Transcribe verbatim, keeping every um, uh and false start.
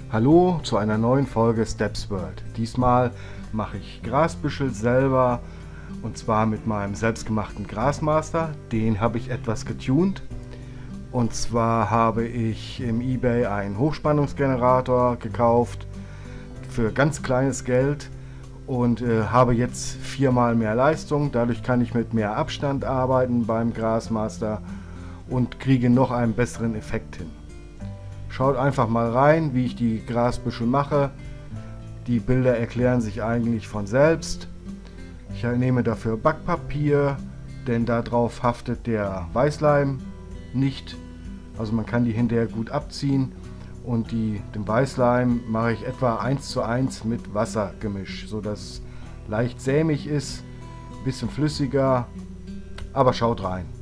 Hallo zu einer neuen Folge Steps World. Diesmal mache ich Grasbüschel selber und zwar mit meinem selbstgemachten Grasmaster. Den habe ich etwas getuned. Und zwar habe ich im eBay einen Hochspannungsgenerator gekauft für ganz kleines Geld und äh, habe jetzt viermal mehr Leistung. Dadurch kann ich mit mehr Abstand arbeiten beim Grasmaster und kriege noch einen besseren Effekt hin. Schaut einfach mal rein, wie ich die Grasbüschel mache. Die Bilder erklären sich eigentlich von selbst. Ich nehme dafür Backpapier, denn darauf haftet der Weißleim nicht. Also man kann die hinterher gut abziehen. Und die, den Weißleim mache ich etwa eins zu eins mit Wasser gemischt, sodass leicht sämig ist, ein bisschen flüssiger. Aber schaut rein.